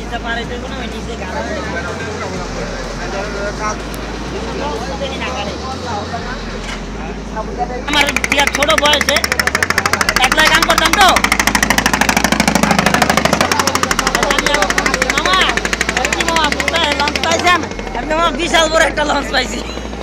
আমার ছোট বয়সে একলা কাম করতাম তো মামা লঞ্চ পাইছেন আপনি আমার বিশাল বড় একটা লঞ্চ পাইছি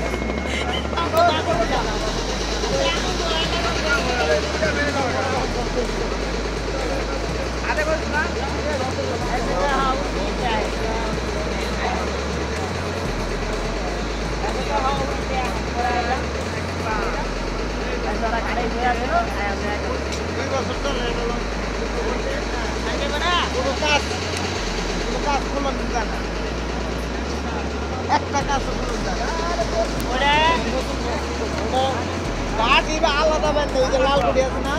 আলাদা লাল গুড়ি আছে না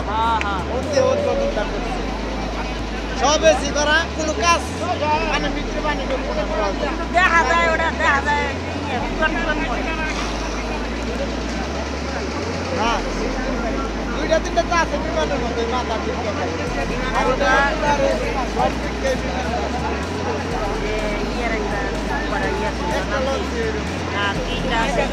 সব বেশি করা কোনো কাজ মানে মিত্র বাণী দেখা যায় ওটা দেখা যায় হ্যাঁ দুইটা তিনটা তো আছে বিমানের মতো মাথা ঠিক আছে